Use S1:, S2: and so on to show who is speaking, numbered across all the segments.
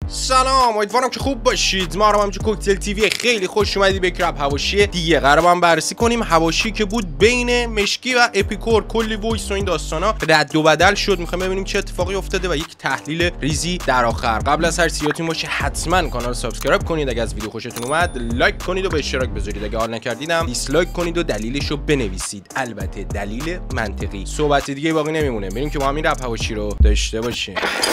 S1: سلام، امیدوارم که خوب باشید. ما رو همچون کوکتل تیوی خیلی خوش اومدی به رپ حواشی دیگه. قرار هم بررسی کنیم حواشی که بود بین مشکی و اپیکور. کلی وایس و این داستانا رد و بدل شد. میخوایم ببینیم چه اتفاقی افتاده و یک تحلیل ریزی در آخر. قبل از هر چیزی باشه حتما کانال رو سابسکرایب کنید. اگه از ویدیو خوشتون اومد لایک کنید و به اشتراک بذارید. اگه حال نکردیدم دیسلایک کنید و دلیلش رو بنویسید. البته دلیل منطقی. صحبت دیگه باقی نمیمونه. بریم که با همین رپ حواشی رو داشته باشیم.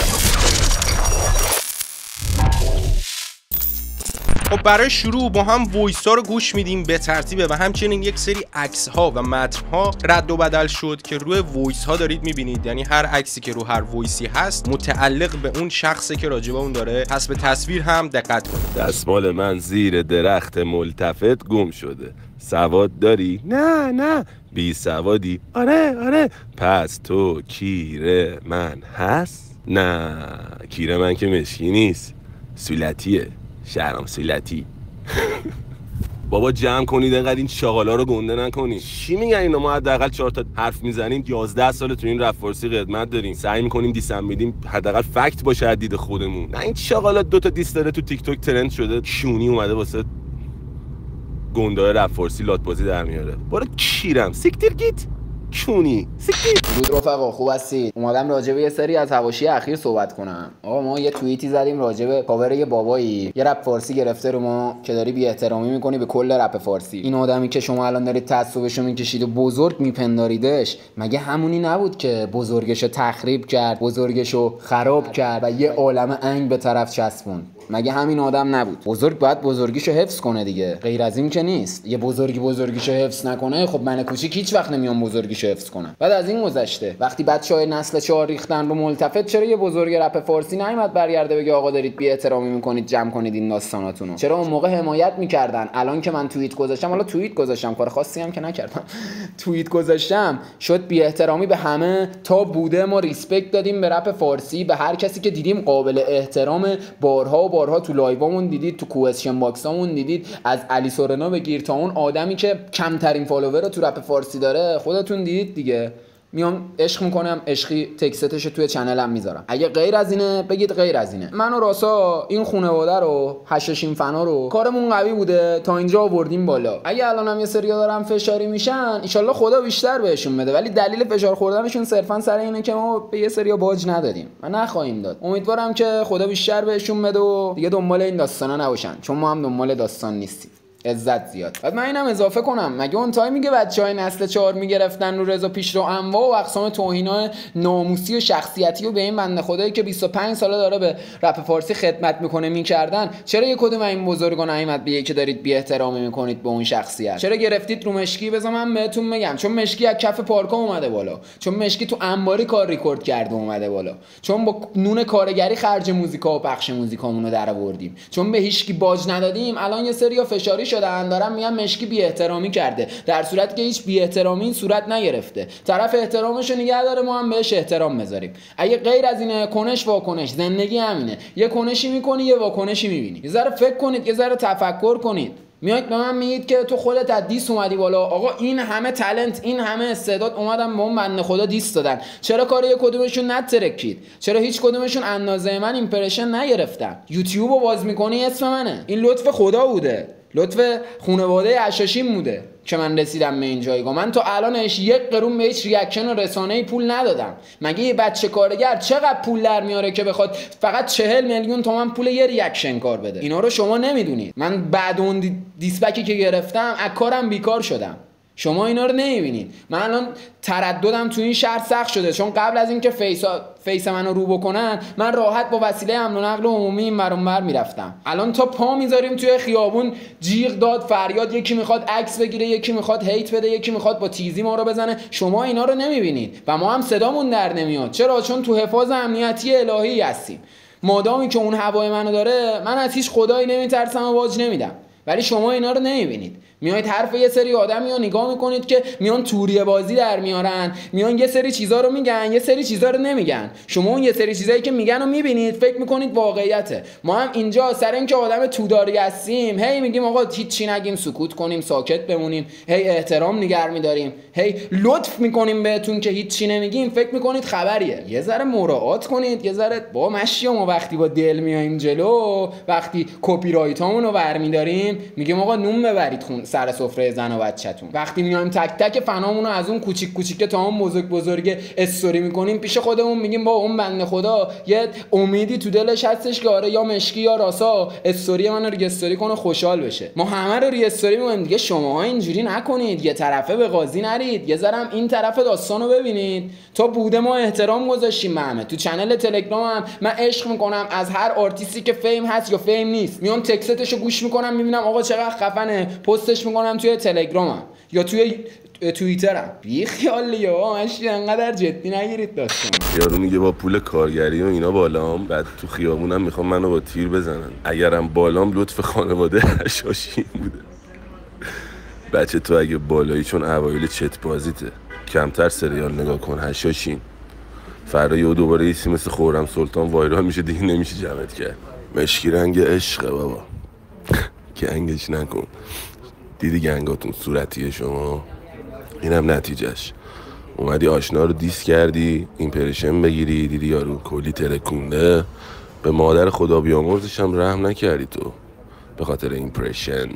S1: خب برای شروع با هم وایس ها رو گوش میدیم به ترتیبه و همچنین یک سری عکس ها و متن ها رد و بدل شد که روی وایس ها دارید میبینید. یعنی هر عکسی که رو هر وایسی هست متعلق به اون شخصی که راجبه اون داره. پس به تصویر هم دقت کنید.
S2: دستمال من زیر درخت ملتفت گم شده. سواد داری؟ نه. بی سوادی؟ آره. پس تو کیره من هست؟ نه کیره من که مشکی نیست، سولتیه. شهرام سولتی. بابا جمع کنید اینقدر این شاغالا رو گنده نکنید. چی میگن اینا؟ ما حداقل 4 تا حرف میزنیم، 11 سال تو این رپ فارسی خدمت داریم، سعی میکنیم دیسم میدیم، حداقل فکت باشه از دید خودمون. نه این شاغالا 2 تا دیس داره تو تیک توک ترند شده، کیونی اومده واسه گندای رپ فارسی لاتبازی در میاره. برو کیرم سیکتیر گیت چونی سیکتیر.
S3: درود رفقا، خوب هستید؟ اومدم راجع به یه سری از حواشی اخیر صحبت کنم. آقا ما یه توییتی زدیم راجع به کاور یه بابایی، یه رپ فارسی گرفته رو ما که داری بی احترامی میکنی به کل رپ فارسی. این آدمی که شما الان دارید تعصبشو میکشید و بزرگ میپنداریدش، مگه همونی نبود که بزرگشو تخریب کرد، بزرگشو خراب کرد و یه عالمه انگ به طرف چسبوند؟ مگه همین آدم نبود؟ بزرگ باید بزرگیشو حفظ کنه دیگه، غیر از این که نیست. یه بزرگیشو حفظ نکنه، خب من کوچیک هیچ وقت نمیام بزرگیشو حفظ کنم. بعد از این گذشته وقتی بچهای نسل 4 ریختن رو ملتفت، چرا یه بزرگ رپ فارسی نیومد برگرده بگه آقا دارید بی احترامی میکنید، جمع کنید این داستاناتونو؟ چرا اون موقع حمایت میکردن؟ الان که من توییت گذاشتم، حالا توییت گذاشتم، کار خاصی هم که نکردم، توییت گذاشتم، شد بی احترامی به همه. تا بوده ما ریسپکت دادیم به رپ فارسی، به هر کسی که دیدیم قابل احترام. بارها تو لایوامون دیدید، تو کوئسشن باکسامون دیدید، از علی سورنا بگیر تا اون آدمی که کمترین فالوور رو تو رپ فارسی داره، خودتون دیدید دیگه. میام عشق میکنم، عشقی تکستش توی چنلم میذارم. اگه غیر از اینه بگید غیر از اینه. من و راسا این خانواده رو، هشاشین فنا رو، کارمون قوی بوده تا اینجا آوردیم بالا. اگه الانم یه سریا دارن فشاری میشن، ان شاءالله خدا بیشتر بهشون بده، ولی دلیل فشار خوردنشون صرفا سر اینه که ما به یه سریا باج ندادیم و نخواهیم داد. امیدوارم که خدا بیشتر بهشون بده و دیگه دنبال این داستانا نباشن، چون ما هم دنبال داستان نیستیم. عزت زیاد. بعد من اینم اضافه کنم، مگه اون تایمی که بچهای نسل 4 میگرفتن رو رضا پیشرو انواع و اقسام توهینای ناموسی و شخصیتی و به این بنده خدایی که 25 ساله داره به رپ فارسی خدمت میکنه میکردن، چرا یک کدوم این بزرگان نیامد بگه که دارید بی احترامی میکنید به اون شخصیت؟ چرا گرفتید رو مشکی؟ بذار من بهتون میگم، چون مشکی از کف پارکا اومده بالا، چون مشکی تو انباری کار ریکورد کرده اومده بالا، چون با نون کارگری خرج موزیکا و پخش موزیکامونو درآوردیم، چون به هیچکی باج ندادیم. الان یه سریا فشاری شدن دارن میگن مشکی بی احترامی کرده، در صورتی که هیچ بی احترامی صورت نگرفته. طرف احترامشو نگه داره، ما هم بهش احترام بذاریم. اگه غیر از اینه، کنش واکنش، زندگی همینه. یه کنشی میکنی، یه واکنشی میبینی. یه ذره فکر کنید، یه ذره تفکر کنید. میاد به من میگید که تو خودت از دیس اومدی بالا. آقا این همه تالنت، این همه استعداد اومدن به اون بنده خدا دیس دادن، چرا کار یک کدومشون نترکید؟ چرا هیچ کدومشون اندازه من ایمپرشن نگرفتن؟ یوتیوبو باز میکنی اسم منه. این لطف خدا بوده، لطف خانواده هشاشین بوده که من رسیدم به این جایگاه. من تا الانش 1 قرون به هیچ ریاکشن و رسانه‌ای پول ندادم. مگه یه بچه کارگر چقدر پول در میاره که بخواد فقط 40 میلیون تومان پول یه ریاکشن کار بده؟ اینا رو شما نمیدونید. من بعد اون دیسپکی که گرفتم از کارم بیکار شدم، شما اینا رو نمیبینید. من الان ترددم تو این شهر سخت شده، چون قبل از اینکه فیس منو رو بکنن، من راحت با وسیله حمل و نقل عمومی این ور اون ور میرفتم. الان تا پا میذاریم توی خیابون، جیغ داد فریاد، یکی میخواد عکس بگیره، یکی میخواد هیت بده، یکی میخواد با تیزی ما رو بزنه. شما اینا رو نمیبینید و ما هم صدامون در نمیاد. چرا؟ چون تو حفاظ امنیتی الهی هستیم. مادامی که اون هوای منو داره، من از هیچ خدایی نمیترسم و باج نمیدم. ولی شما اینا رو نمیبینید. میایید حرف یه سری آدمی رو نگاه میکنید که میان توریه بازی در میارن، میان یه سری چیزا رو میگن، یه سری چیزا رو نمیگن. شما اون یه سری چیزایی که میگن رو میبینید، فکر میکنید واقعیته. ما هم اینجا سر اینکه آدم توداری هستیم هی میگیم آقا هیچی نگیم، سکوت کنیم، ساکت بمونیم، هی احترام نگه می‌داریم، هی لطف میکنیم بهتون که هیچی نمیگیم، فکر میکنید خبریه. یه ذره مراعات کنید، یه ذره با مشی. ما وقتی با دل میایم جلو، وقتی کپی رایتامون رو برمی‌داریم میگیم آقا نون ببرید سر سفره زن و بچه‌تون. وقتی میایم تک تک فنامون رو از اون کوچیک کوچیک تا اون بزرگ استوری میکنیم پیش خودمون، میگیم با اون بنده خدا یه امیدی تو دلش هستش که آره یا مشکی یا راسا استوری منو ری استوری کنه خوشحال بشه. ما همه رو ری استوری می‌کنیم دیگه. شماها اینجوری نکنید، یه طرفه به قاضی نرید، یه ذره این طرف داستانو ببینید. تا بوده ما احترام گذاشتیم. همه تو چنل تلگرامم من عشق میکنم از هر آرتیستی که فیم هست یا فیم نیست، میام تکستشو گوش میکنم، میبینم آقا چقدر خفنه، پستش میکنم توی تلگرامم یا توی توییترم. بی خیالیه ماشی، انقدر جدی نگیرید داستان.
S2: یارو میگه با پول کارگری و اینا بالام، بعد تو خیابونم میخوام منو با تیر بزنن. اگرم بالام لطف خانواده حشاشین بوده. بچه تو اگه بالایی چون اوایل چت بازیته، کمتر سریال نگاه کن، حشاشین. فردا یه دوباره ایسی مثل خورم سلطان وایرال میشه دیگه، نمیشه جمعت کرد. مشکی رنگ عشقه بابا. گنگش نکن. دیدی گنگاتون صورتیه شما؟ اینم نتیجهش. اومدی آشنا رو دیس کردی، ایمپرشن بگیری، دیدی یارو کلی ترکونده، به مادر خدا بیامرزش هم رحم نکردی تو به خاطر ایمپرشن.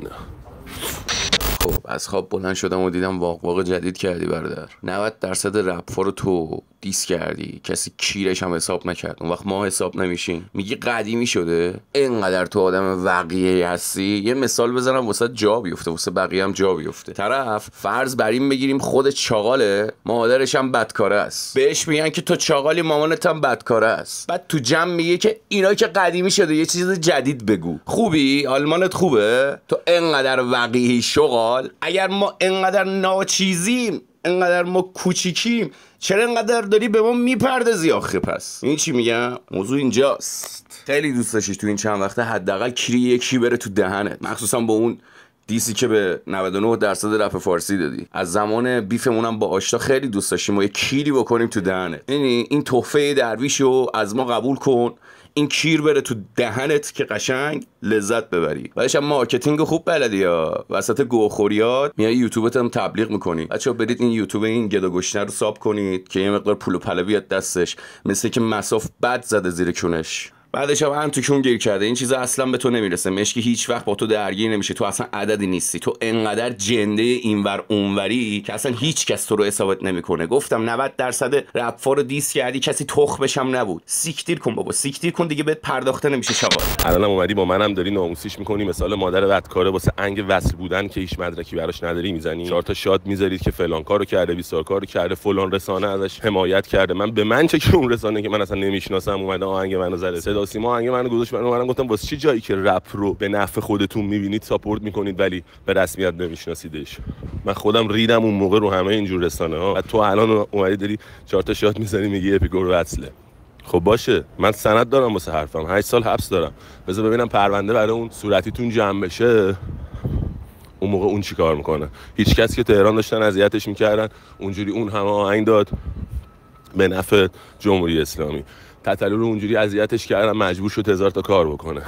S4: خب از خواب بلند شدم و دیدم واقع جدید کردی برادر. 90% رپ‌ها رو تو دیس کردی، کسی کیرش هم حساب نکرد. اون وقت ما حساب نمیشیم. میگی قدیمی شده؟ اینقدر تو آدم واقعی هستی. یه مثال بزنم واسه جا بیفته، واسه بقیه هم جا بیفته. طرف فرض بر این بگیریم خود چاقاله، مادرش هم بدکاره است، بهش میگن که تو چاقالی، مامانت هم بدکاره است. بعد تو جمع میگه که اینا که قدیمی شده، یه چیز جدید بگو. خوبی؟ آلمانت خوبه؟ تو اینقدر واقعی شغال. اگر ما اینقدر ناچیزیم، اینقدر ما کوچیکیم، چرا اینقدر داری به ما میپردازی آخه؟ پس این چی میگم؟ موضوع اینجاست. خیلی دوست داشتی تو این چند وقته حداقل کیری یکی بره تو دهنت، مخصوصا با اون دیسی که به 99% رپ فارسی دادی. از زمان بیفمونم با آشتا خیلی دوست داشتیم ما یه کیری بکنیم تو دهنت. یعنی این تحفه درویشو از ما قبول کن، این کیر بره تو دهنت که قشنگ لذت ببری. بعدش هم مارکتینگ خوب بلدی یا وسط گوخوریات میای یوتیوبت هم تبلیغ میکنی. بچه‌ها برید این یوتیوب این گدا گشنه رو ساب کنید که یه مقدار پول و پله بیاد دستش، مثل که مساف بد زده زیر کونش. بعدش هم تو کون گیر کرده. این چیزا اصلا به تو نمیرسه. مشکی هیچ وقت با تو درگیر نمیشه. تو اصلا عددی نیستی. تو انقدر جنده اینور اونوری که اصلا هیچ کس تو رو حسابت نمیکنه. گفتم 90% رپ‌ها رو دیس کردی، کسی تخمش هم نبود. سیکتیر کن بابا، سیکتیر کن دیگه، بهت پرداخته نمیشه شغال.
S2: الانم اومدی با منم داری ناموسیش میکنی، مثال مادر بدکاره واسه انگ وصل بودن که هیچ مدرکی براش نداری میزنی. 4 تا شاد میذارید که فلان کارو کرده، 20 کارو کرده، فلان رسانه ازش حمایت کرده. من چه که اون رسانه که من اصلا نمیشناسم اومده آهنگ منو زده، صدا سیما آهنگ منو گذاشت. منم گفتم واسه چی جایی که رپ رو به نفع خودتون میبینید ساپورت میکنید ولی به رسمیت نمیشناسیدش؟ من خودم ریدم اون موقع رو همه اینجور رسانه ها. بعد تو الان اومدی داری 4 تا شات میزنی میگی اپیکور وصله. خب باشه، من سند دارم واسه حرفم، 8 سال حبس دارم. بذار ببینم پرونده برای اون صورتیتون جمع بشه. اون موقع اون چیکار میکنه؟ هیچ کسی که تهران داشتن اذیتش میکردن اونجوری اون همه آهنگ داد به نفع جمهوری اسلامی. تتلو رو اونجوری اذیتش کردن مجبور شد 1000 تا کار بکنه.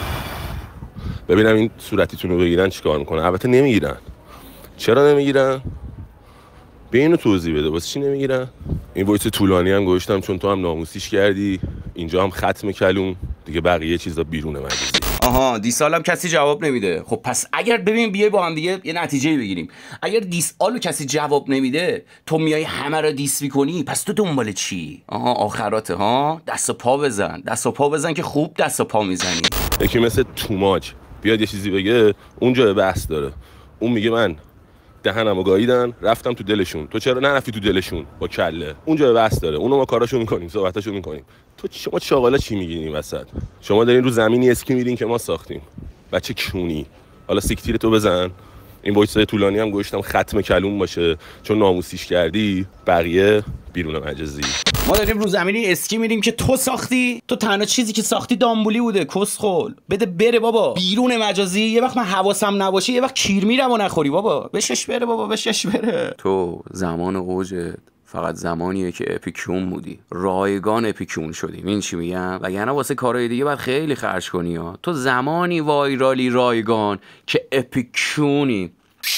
S2: ببینم این صورتیتون رو بگیرن چیکار میکنه. البته نمیگیرن. چرا نمیگیرن؟ به اینو توضیح بده واسه چی نمیگیرن. این وایس طولانی هم گوشتم چون تو هم ناموسیش کردی. اینجا هم ختم کلوم دیگه، بقیه چیزا بیرونه مجلسی.
S4: آها دیسالم کسی جواب نمیده. خب پس اگر ببین بیای با هم دیگه یه نتیجه بگیریم. اگر دیسالو کسی جواب نمیده، تو میای همه رو دیس میکنی، پس تو دنبال چی؟ آها آخراته ها. دست و پا بزن، دست و پا بزن که خوب دست و پا میزنی.
S2: یکی مثل توماج بیاد یه چیزی بگه، اونجا بحث داره. اون میگه من دهنمو گاییدن رفتم تو دلشون، تو چرا نرفتی تو دلشون با کله؟ اونجا بحث داره. اونو ما کاراشو میکنیم، صحبتاشو میکنیم. تو شما چاقالا چی میگین این وسط؟ شما دارین رو زمینی اسکی میرین که ما ساختیم. بچه کونی. حالا سیکتیر تو بزن. این وایسای طولانی هم گوشتم ختم کلوم باشه چون ناموسیش کردی، بقیه بیرون مجازی.
S5: ما داریم رو زمینی اسکی میریم که تو ساختی. تو تنها چیزی که ساختی دامبولی بوده. کسخل بده بره بابا بیرون مجازی. یه وقت من حواسم نباشه یه وقت کیر میرم و نخوری بابا. بشش بره بابا بشش بره.
S4: تو زمان اوجت فقط زمانیه که اپیکیون بودی، رایگان اپیکیون شدی. این چی میگم؟ وگرنه واسه کارهای دیگه باید خیلی خرج کنی ها. تو زمانی وایرالی رایگان که اپیکیونی.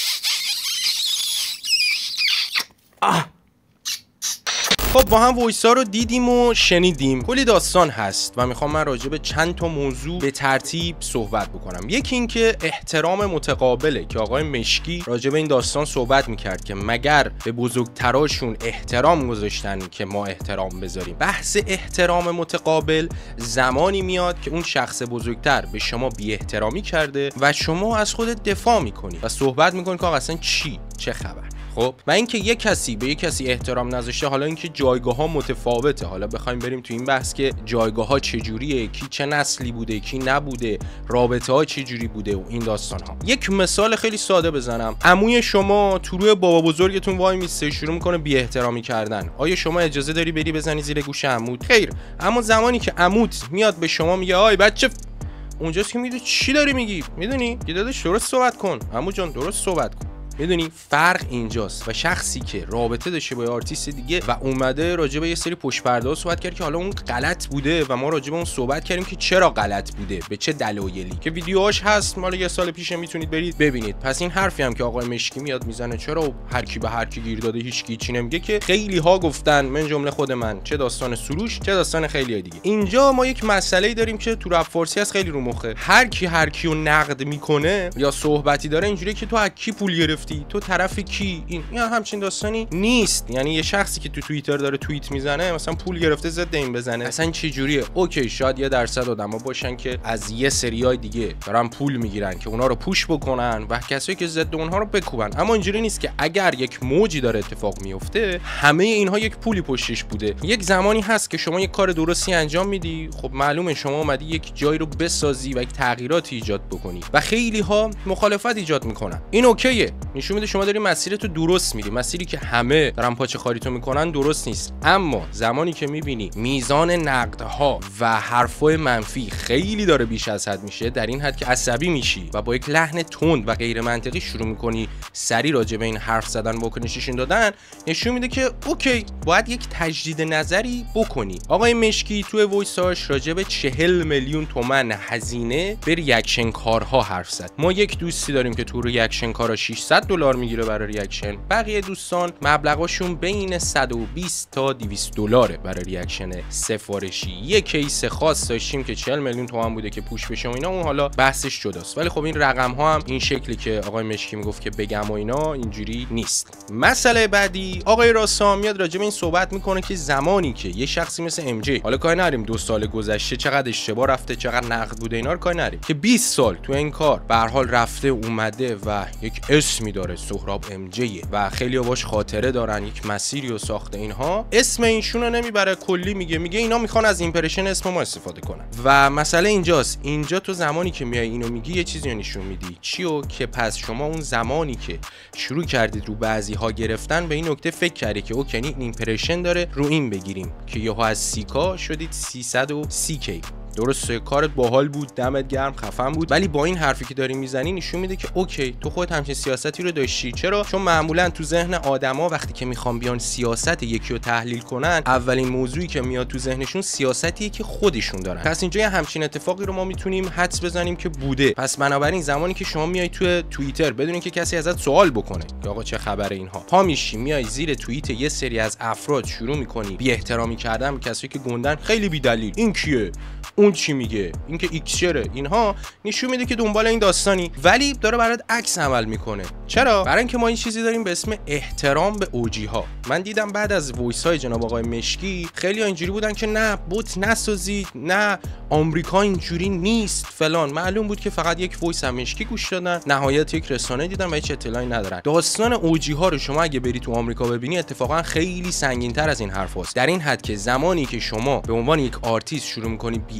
S1: خب با هم وایسا رو دیدیم و شنیدیم. کلی داستان هست و میخوام من راجع به چند تا موضوع به ترتیب صحبت بکنم. یکی این که احترام متقابله که آقای مشکی راجع به این داستان صحبت میکرد که مگر به بزرگتراشون احترام گذاشتن که ما احترام بذاریم. بحث احترام متقابل زمانی میاد که اون شخص بزرگتر به شما بی احترامی کرده و شما از خودت دفاع میکنی و صحبت میکنی که آقا اصلا چه خبر. خب و اینکه یک کسی به یک کسی احترام نذاشته، حالا اینکه جایگاه ها متفاوته، حالا بخوایم بریم تو این بحث که جایگاه ها چجوریه، کی چه نسلی بوده کی نبوده، رابطه ها چجوری بوده و این داستان ها. یک مثال خیلی ساده بزنم. عموی شما تو روی بابا بزرگتون وای میسته شروع میکنه بی احترامی کردن. آیا شما اجازه داری بری بزنی زیر گوش عموت؟ خیر. اما زمانی که عموت میاد به شما میگه آی بچه، اونجاست که میدونی چی داری میگی. میدونی که داداش درست صحبت کن، عمو جان درست صحبت کن. میدونی فرق اینجاست. و شخصی که رابطه داشته با آرتیست دیگه و اومده راجع به یه سری پشت پرده صحبت کرد که حالا اون غلط بوده و ما راجع به اون صحبت کردیم که چرا غلط بوده، به چه دلایلی، که ویدیوهاش هست مال یه سال پیش، میتونید برید ببینید. پس این حرفی هم که آقای مشکی میاد میزنه چرا هر کی به هر کی گیر داده هیچ کی چی نمیگه، که خیلی ها گفتن، من جمله خود من، چه داستان سروش چه داستان خیلی دیگه. اینجا ما یک مسئله داریم که تو رپ فارسی هست خیلی رو مخه. هر کی رو نقد میکنه یا صحبتی داره اینجوریه که تو از کی پول گرفتی، تو طرف کی، این یا همچین داستانی نیست. یعنی یه شخصی که تو توییتر داره توییت میزنه مثلا پول گرفته ضد این بزنه، اصلا چه جوریه؟ اوکی شاید 1% آدما باشن که از یه سریای دیگه دارن پول میگیرن که اونا رو پوش بکنن و کسایی که ضد اونها رو بکوبن، اما اینجوری نیست که اگر یک موجی داره اتفاق میفته همه اینها یک پولی پشتش بوده. یک زمانی هست که شما یک کار درستی انجام میدی، خب معلومه شما اومدی یک جایی رو بسازی و یک تغییراتی ایجاد بکنی و خیلی ها مخالفت ایجاد میکنن. این اوکیه، نشون میده شما داری مسیرتو درست میری. مسیری که همه دارن پاچه خاریتو میکنن درست نیست. اما زمانی که میبینی میزان نقدها و حرفای منفی خیلی داره بیش از حد میشه، در این حد که عصبی میشی و با یک لحن تند و غیر منطقی شروع میکنی سری راجع به این حرف زدن و واکنششون دادن، نشون میده که اوکی باید یک تجدید نظری بکنی. آقای مشکی توی وایساش راجع به 40 میلیون تومان هزینه به ریاکشن کارها حرف زد. ما یک دوستی داریم که تو ریاکشن کارا $600 میگیره برای ریاکشن، بقیه دوستان مبلغاشون بین 120 تا 200 دلاره برای ریاکشن سفارشی. یک کیس خاص داشتیم که 40 میلیون تومان بوده که پوش بشه و اینا، اون حالا بحثش جداست، ولی خب این رقم ها هم این شکلی که آقای مشکی میگفت که بگم و اینا اینجوری نیست. مسئله بعدی، آقای راسام میاد راجع به این صحبت میکنه که زمانی که یه شخصی مثل ام جی، حالا کاری نریم 2 سال گذشته چقدر اشتباه رفته چقدر نقد بوده اینا رو کاری نریم، که 20 سال تو این کار به هر حال رفته اومده و یک اسمی داره، سهراب ام جی، و خیلی باش خاطره دارن، یک مسیری رو ساخته. اینها اسم اینشون رو نمیبره، کلی میگه اینا میخوان از ایمپرشن اسم ما استفاده کنن. و مسئله اینجاست، اینجا تو زمانی که میای اینو میگی یه چیزی رو نشون میدی. چیو؟ که پس شما اون زمانی که شروع کردید رو بعضی ها گرفتن به این نکته فکر کردی که اوکی این ایمپرشن داره رو این بگیریم، که یهو از 30K شدید 330K. درسته کارت باحال بود، دمت گرم، خفن بود، ولی با این حرفی که داری میزنی نشون میده که اوکی تو خودت همچین سیاستی رو داشتی. چرا؟ چون معمولا تو ذهن آدما وقتی که میخوان بیان سیاست یکی رو تحلیل کنن، اولین موضوعی که میاد تو ذهنشون سیاستیه که خودشون دارن. پس اینجا یه همچین اتفاقی رو ما میتونیم حدس بزنیم که بوده. پس بنابراین زمانی که شما میای تو توییتر بدون اینکه کسی ازت سوال بکنه که آقا چه خبره اینها، پا میشی میای زیر توییت یه سری از افراد شروع میکنی بی احترامی کردن به کسایی که گندن خیلی بی دلیل، این کیه، اون چی میگه، این که ایکسچره، اینها نشون میده که دنبال این داستانی، ولی داره برات عکس عمل میکنه. چرا؟ برای اینکه ما این چیزی داریم به اسم احترام به اوجی ها. من دیدم بعد از وایس های جناب آقای مشکی خیلی اینجوری بودن که نه بوت نسازید، نه آمریکا اینجوری نیست فلان. معلوم بود که فقط یک وایس هم مشکی گوش دادن، نهایت یک رسانه دیدن و هیچ اطلاعی ندارن. داستان اوجی ها رو شما اگه بری تو آمریکا ببینی اتفاقا خیلی سنگین تر از این حرفاست، در این حد که زمانی که شما به عنوان یک آرتیست شروع میکنی بی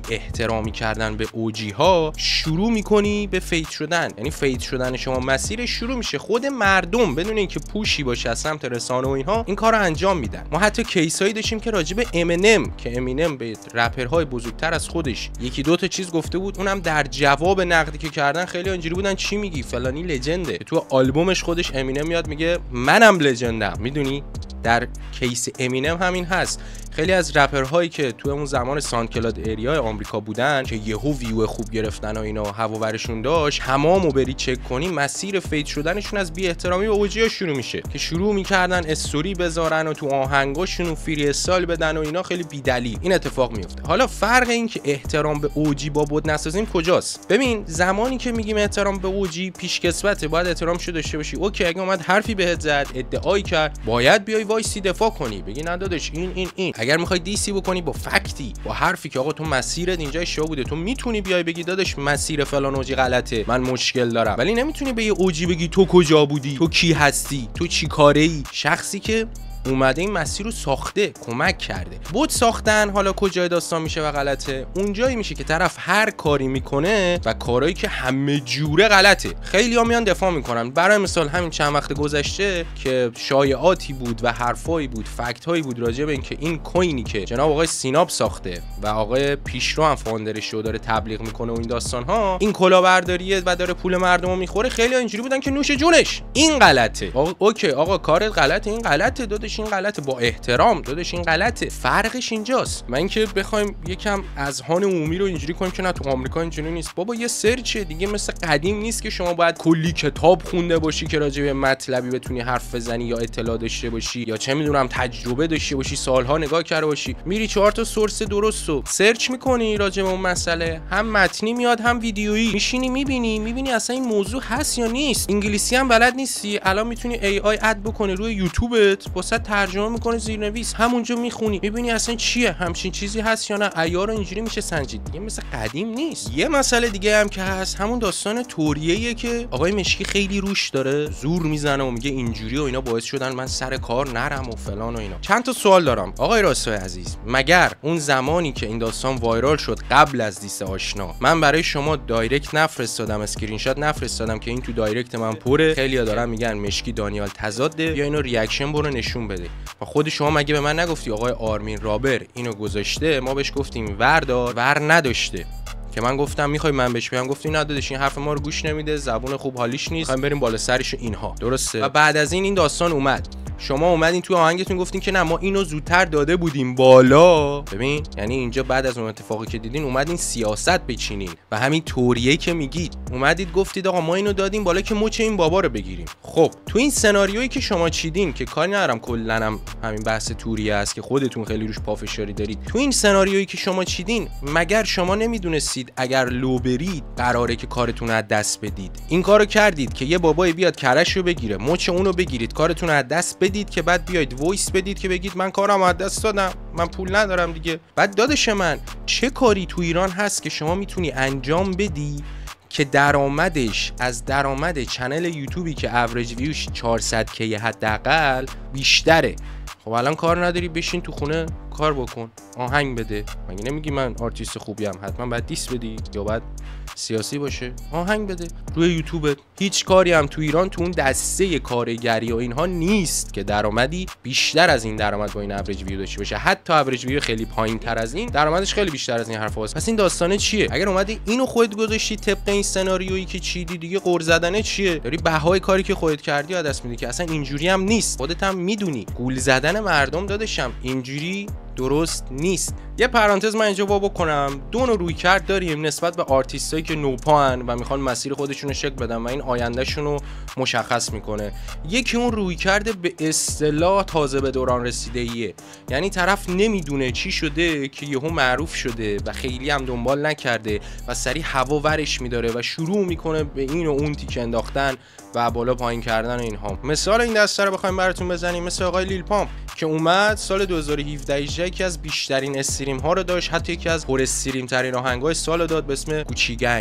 S1: احترامی کردن به اوجی ها شروع میکنی به فیت شدن. یعنی فیت شدن شما مسیرش شروع میشه، خود مردم بدون اینکه پوشی باشه از سمت رسانه و اینها این کارو انجام میدن. ما حتی کیسایی داشتیم که راجع به امینم که امینم به رپرهای بزرگتر از خودش یکی دو تا چیز گفته بود، اونم در جواب نقدی که کردن خیلی اینجوری بودن چی میگی فلانی لجنده. تو آلبومش خودش امینم میاد میگه منم لجندم. میدونی در کیس امینم همین هست. خیلی از رپرهایی که تو اون زمان ساندکلاد اریای آمریکا بودن که یهو ویو خوب گرفتن و اینا هواورشون داشت، همامو بری چک کنی مسیر فیت شدنشون از بی احترامی به اوجی‌ها شروع میشه که شروع میکردن استوری بذارن و تو آهنگاشون فری استایل بدن و اینا، خیلی بی‌دلیل این اتفاق میفته. حالا فرق این که احترام به اوجی با بود نسازیم کجاست؟ ببین زمانی که میگیم احترام به اوجی پیشکسوته، باید احترامشو داشته باشی. اوکی اگه اومد حرفی بهت زد، ادعایی کرد، باید بیای وایسی دفاع کنی، بگی نه داداش این. اگر میخوای دیسی بکنی با فکتی، با حرفی که آقا تو مسیرت اینجا اشتباه بوده، تو میتونی بیای بگی داداش مسیر فلان اوجی غلطه، من مشکل دارم. ولی نمیتونی به یه اوجی بگی تو کجا بودی، تو کی هستی، تو چی کاره‌ای. شخصی که اومده این مسیر رو ساخته، کمک کرده. بود ساختن حالا کجای داستان میشه و غلطه؟ اونجایی میشه که طرف هر کاری میکنه و کارهایی که همه جوره غلطه. خیلی‌ها میان دفاع میکنن. برای مثال همین چند وقت گذشته که شایعاتی بود و حرفایی بود، فکت‌هایی بود راجع به اینکه این کوینی که جناب آقای سیناب ساخته و آقای پیشرو هم فاوندرش رو داره تبلیغ میکنه و این داستان‌ها، این کلاهبرداریه و داره پول مردمو میخوره، خیلی‌ها اینجوری بودن که نوش جونش، این غلطه. اوکی آقا کارت غلطه، این غلطه داداش، این غلطه، با احترام داداش این غلطه. فرقش اینجاست. من اینکه بخوایم یکم اذهان عمومی رو اینجوری کنیم که نه تو آمریکا اینجوری نیست، بابا یه سرچه دیگه، مثل قدیم نیست که شما باید کلی کتاب خونده باشی که راجع به مطلبی بتونی حرف بزنی یا اطلاع داشته باشی یا چه میدونم تجربه داشته باشی، سالها نگاه کرده باشی. میری 4 تا سورس درستو سرچ میکنی راجع به اون مسئله، هم متنی میاد هم ویدیویی، میشینی میبینی اصلا این موضوع هست یا نیست. انگلیسی هم بلد نیستی، الان میتونی ای آی اد بکنی روی یوتیوبت، واسه ترجمه میکنه زیرنویس، همونجا میخونی میبینی اصلا چیه، همچین چیزی هست یا نه. عیار اینجوری میشه سنجید دیگه، مثل قدیم نیست. یه مسئله دیگه هم که هست همون داستان توریه‌ایه که آقای مشکی خیلی روش داره زور میزنه و میگه اینجوری و اینا باعث شدن من سر کار نرم و فلان و اینا. چند تا سوال دارم آقای راستای عزیز. مگر اون زمانی که این داستان وایرال شد قبل از دیس آشنا من برای شما دایرکت نفرستادم، اسکرین شات نفرستادم که این تو دایرکت من پره، خیلی‌ها دارن میگن مشکی دانیال تضاده، بیا اینو ریاکشن برو نشون بده. و خود شما مگه به من نگفتی آقای آرمین رابر اینو گذاشته، ما بهش گفتیم وردار، ور نداشته که من گفتم میخوای من بهش بگم، گفتی نه داداش این حرف ما رو گوش نمیده، زبون خوب حالیش نیست، میخوایم بریم بالا سرش اینها، درسته؟ و بعد از این داستان اومد، شما اومدین تو آهنگتون گفتین که نه ما اینو زودتر داده بودیم بالا. ببین یعنی اینجا بعد از اون اتفاقی که دیدین اومدین سیاست بچینین و همین طوریه که میگید اومدید گفتید آقا ما اینو دادیم بالا که مچ این بابا رو بگیریم. خب تو این سناریویی که شما چیدین که کاری ندارم کلنم همین بحث توریه است که خودتون خیلی روش پافشاری دارید، تو این سناریویی که شما چیدین مگر شما نمیدونستید اگر لو برید قراره که کارتون از دست بدید؟ این کارو کردید که یه بابای بیاد کرشو بگیره، مچ اونو بگیرید، کارتون از دست بدید که بعد بیاید وایس بدید که بگید من کارم از دست دادم، من پول ندارم دیگه. بعد داداش من چه کاری تو ایران هست که شما میتونی انجام بدی که درآمدش از درآمد چنل یوتیوبی که اوریج ویوش 400 کی حداقل بیشتره؟ خب الان کار نداری بشین تو خونه کار بکن، آهنگ بده. مگه نمیگی من آرتیست خوبیم حتما باید دیس بدی یا باید سیاسی باشه؟ آهنگ بده روی یوتیوب. هیچ کاری هم تو ایران تو اون دسته کارگری و اینها نیست که درآمدی بیشتر از این درآمد با این اوریج ویو داشته باشه. حتی اوریج ویو خیلی پایین‌تر از این درآمدش خیلی بیشتر از این حرفاست. پس این داستانه چیه؟ اگر اومدی اینو خودت گذاشتی طبق این سناریویی که چیدی دیگه قرض زدنه چیه؟ داری بهای کاری که خودت کردی از دست میدی که اصلا اینجوری هم نیست. خودت هم میدونی گول زدن مردم داداشم اینجوری درست نیست. یه پرانتز من اینجا بکنم، دو نوع رویکرد داریم نسبت به آرتیستایی که نوپان و میخوان مسیر خودشون رو شکل بدن و این آیندهشون رو مشخص میکنه. یکی اون رویکرد به اصطلاح تازه به دوران رسیده‌ایه، یعنی طرف نمیدونه چی شده که یهو معروف شده و خیلی هم دنبال نکرده و سریع هوا ورش میداره و شروع میکنه به این و اون تیک انداختن و بالا پایین کردن اینها. مثال این دسته رو بخوایم براتون بزنیم مثل آقای لیل پامپ که اومد سال 2017 یکی از بیشترین استریم ها رو داشت، حتی یکی از پر استریم ترین آهنگای سال داد به اسم کوچی گنگ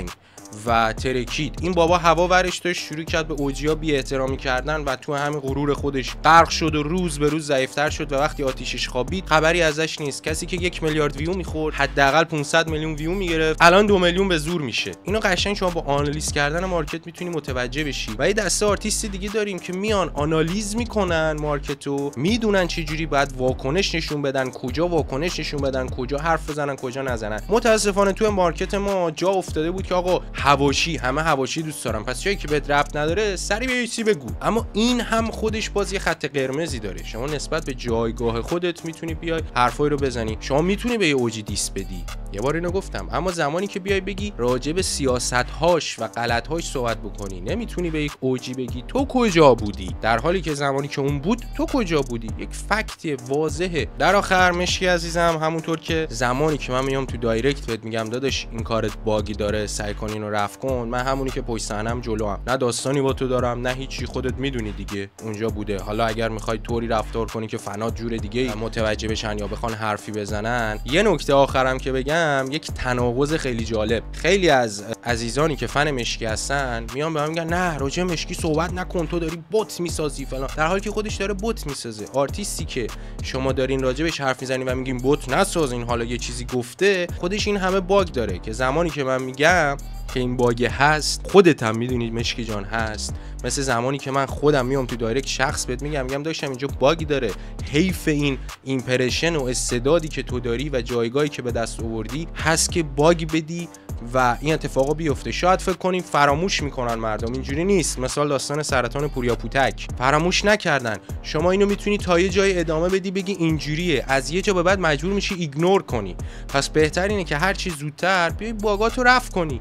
S1: و ترکید. این بابا هوا ورش داشت، شروع کرد به اوجیا بی احترامی کردن و تو همین غرور خودش غرق شد و روز به روز ضعیف‌تر شد و وقتی آتیشش خوابید خبری ازش نیست. کسی که 1 میلیارد ویو میخورد حداقل 500 میلیون ویو میگرفت، الان 2 میلیون به زور میشه. اینو قشنگ شما با آنالیز کردن مارکت میتونی متوجه بشی. و یه دسته آرتیست دیگه داریم که میان آنالیز میکنن مارکتو، میدونن چه جوری باید واکنش نشون بدن، کجا واکنش نشون بدن، کجا حرف بزنن، کجا نزنن. متاسفانه تو مارکت ما جا افتاده بود که آقا حواشی، همه حواشی دوست دارن، پس جایی که بهت ربط نداره سری بیسی بگو. اما این هم خودش باز یه خط قرمزی داره. شما نسبت به جایگاه خودت میتونی بیای حرفایی رو بزنی، شما میتونی به یه اوجی دیس بدی، یه بار اینو گفتم. اما زمانی که بیای بگی راجع به سیاست‌هاش و غلط‌هاش صحبت بکنی، نمیتونی به یک اوجی بگی تو کجا بودی، در حالی که زمانی که اون بود تو کجا بودی. یک فکت واضحه. در آخر مشکی عزیزم، همونطور که زمانی که من میام تو دایرکت بهت میگم داداش این کارت باگی داره، سعی کن اینو رفع کن، من همونی که پشت صحنه‌ام جلوام، نه داستانی با تو دارم نه هیچی، خودت میدونی دیگه اونجا بوده. حالا اگر میخوای طوری رفتار کنی که فنات جور دیگه متوجه بشن یا بخوان حرفی بزنن. یه نکته آخرم که بگم، یک تناقض خیلی جالب. خیلی از عزیزانی که فن مشکی هستن میان به من میگن نه راجع مشکی صحبت نکن، تو داری بوت میسازی فلان، در حالی که خودش داره بوت میسازه. آرتیستی که شما دارین راجع بهش حرف میزنی و میگین بوت نساز، این حالا یه چیزی گفته، خودش این همه باگ داره که زمانی که من میگم که این باگ هست، خودت هم میدونید مشکی جان هست. مثل زمانی که من خودم میام تو دایرکت شخص بهت میگم داشتم اینجا باگی داره، حیف این ایمپرشن و استعدادی که تو داری و جایگاهی که به دست آوردی هست که باگی بدی و این اتفاقا بیفته. شاید فکر کنیم فراموش میکنن مردم، اینجوری نیست. مثال داستان سرطان پوریا پوتک، فراموش نکردن. شما اینو میتونی تا یه جای ادامه بدی، بگی اینجوریه، از یه جا به بعد مجبور میشی ایگنور کنی. پس بهتر اینه که هر چی زودتر بیای باگاتو رفع کنی،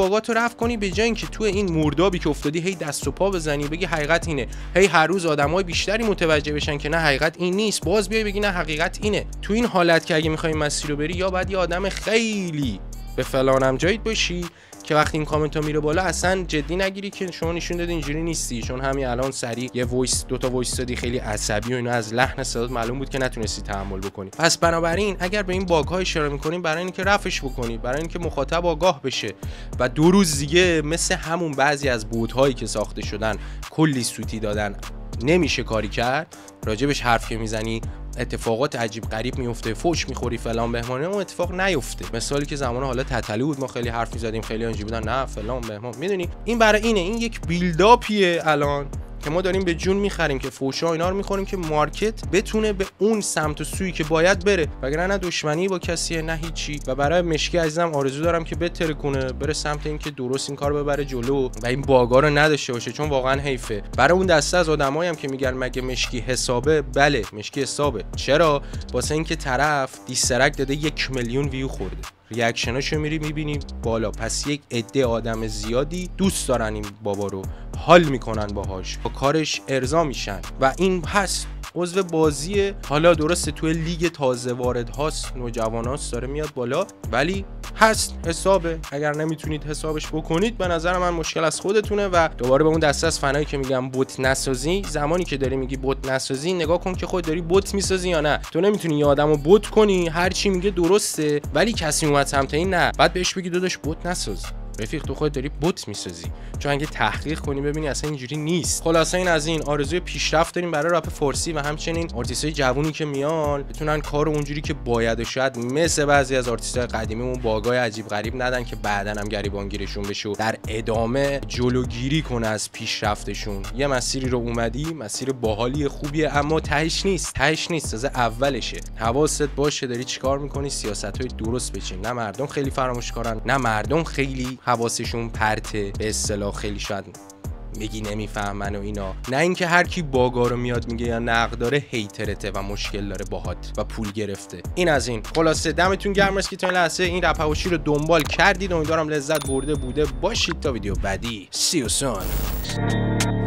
S1: به جای اینکه تو این مردابی که افتادی هی دست و پا بزنی بگی حقیقت اینه، هی هر روز آدمای بیشتری متوجه بشن که نه حقیقت این نیست، باز بیای بگی نه حقیقت اینه. تو این حالت که اگه میخوای مسیر رو بری، یا باید یه آدم خیلی به فلانم جایت باشی که وقتی این کامنت ها میره بالا اصلا جدی نگیری که شما نشون دادی اینجوری نیستی. چون همین الان سریع یه وایس، دوتا وایس دادی خیلی عصبی و اینا، از لحن صدات معلوم بود که نتونستی تحمل بکنی. پس بنابراین اگر به این باگ ها اشاره میکنیم برای اینکه رفعش بکنی، برای اینکه مخاطب آگاه بشه و 2 روز دیگه مثل همون بعضی از بودهایی که ساخته شدن کلی سوتی دادن نمیشه کاری کرد، راجبش حرف که میزنی اتفاقات عجیب غریب میفته، فوش میخوری فلان بهمانه، اون اتفاق نیفته. مثالی که زمان حالا تتلو بود، ما خیلی حرف میزدیم، خیلی اینجوری بودن نه فلان بهمان، میدونی این برای اینه، این یک بیلداپیه الان که ما داریم به جون میخریم که فوشا اینا رو میخوریم که مارکت بتونه به اون سمت و سویی که باید بره، وگرنه دشمنی با کسیه نه هیچی. و برای مشکی عزیزم آرزو دارم که بهتر کنه، بره سمت این که درست این کارو ببره جلو و این باگا رو نداشته باشه، چون واقعا حیفه. برای اون دسته از آدمایی هم که میگن مگه مشکی حسابه، بله مشکی حسابه. چرا؟ واسه اینکه طرف دیسترک داده 1 میلیون ویو خورده، ریاکشناشو میری میبینی بالا، پس یک عده آدم زیادی دوست دارن این بابا رو، حال میکنن باهاش، با کارش ارضا میشن و این هست عضو بازیه. حالا درسته توی لیگ تازه وارد هاست، نوجواناست، داره میاد بالا، ولی هست، حسابه. اگر نمیتونید حسابش بکنید به نظر من مشکل از خودتونه. و دوباره به اون دسته از فنایی که میگم بوت نسازی، زمانی که داری میگی بوت نسازی نگاه کن که خود داری بوت میسازی یا نه. تو نمیتونی یه آدمو بوت کنی هر چی میگه درسته ولی کسی اومد سمت این نه، بعد بهش بگی داداش بوت نساز، رفیق تو خودت داری بوت میسازی. چون اگه تحقیق کنی ببینی اصلا اینجوری نیست. خلاصه این از این آرزوی پیشرفت داریم برای رپ فارسی و همچنین آرتیستای جوونی که میان بتونن کار اونجوری که باید، شاید مثل بعضی از آرتیستای قدیمیمون باگای عجیب غریب ندن که بعدن هم گریبانگیرشون بشه و در ادامه جلوگیری کنه از پیشرفتشون. یه مسیری رو اومدی، مسیر باحالی خوبیه، اما تهش نیست، تازه اولشه. حواست باشه داری چیکار میکنی، سیاستای درست بچین. نه مردم خیلی فراموشکارن، نه مردم خیلی حواسشون پرته، به اصطلاح خیلی شاید میگی نمیفهمن و اینا، نه اینکه هر کی باگا رو میاد میگه یا نقد داره هیترته و مشکل داره باهات و پول گرفته. این از این. خلاصه دمتون گرم است که تا این لحظه این رپ حواشی رو دنبال کردید. امیدوارم لذت برده بوده باشید. تا ویدیو بعدی See you soon.